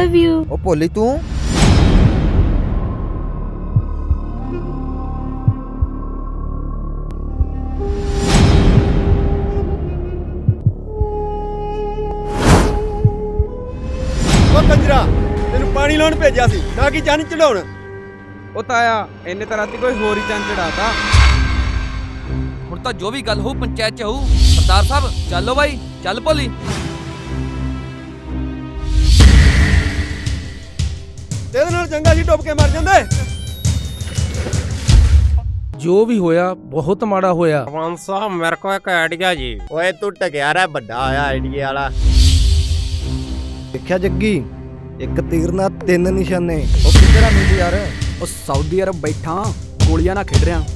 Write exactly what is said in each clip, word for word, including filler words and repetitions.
Love you. ओ भोली तू कंजरा तेन पानी लाने भेजा सी ना कि चंद चढ़ाउण। ओ ताया इन्ने तो राती कोई होर ही चंद चढ़ाता। हुण तां जो भी गल हो पंचायत च हो। सरदार साहब चलो भाई चल भोली। तेरे नाल चंगा सी डुब के मर जांदे। जो भी होया बहुत माड़ा होया। सरपंच साहब मेरे को एक आइडिया जी। ओए तू टकिया रहा बड़ा आया आइडिया वाला। देखिया जग्गी एक तीर ना तीन निशाने। ओ किधर मिली यार? ओ सऊदी अरब बैठा गोलियां ना खेड रहा।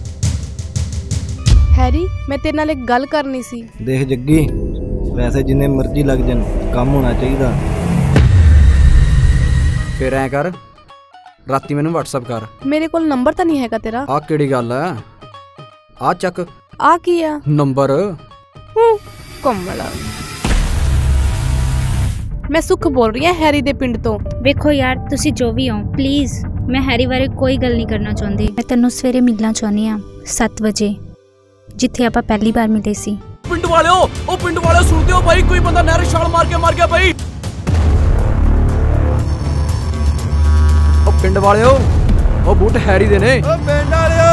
हैरी मैं तेरे नाल एक गल करनी सी। देख जग्गी वैसे जिन्ने मर्जी लग जान काम होना चाहिए। फिर ऐ कर राती मैनू व्हाट्सएप कर। मेरे कोल नंबर तो नहीं हैगा तेरा। आ केड़ी गल है? आ चक आ की है नंबर। कमला मैं सुख बोल रही हूँ हैरी दे पिंड तो। वेखो यार तुसी जो भी हो प्लीज मैं हैरी बारे कोई गल नहीं करना चाहती। मैं तेनू सवेरे मिलना चाहनी हाँ सत्त बजे जिथे आपां पहली बार मिले सी। पिंड वाले हो ओ पिंड वाले सुनते हो भाई कोई बंदा नहर छाल मार के मार गया भाई। ओ पिंड वाले हो ओ बूट हैरी दे ने। ओ पिंड वाले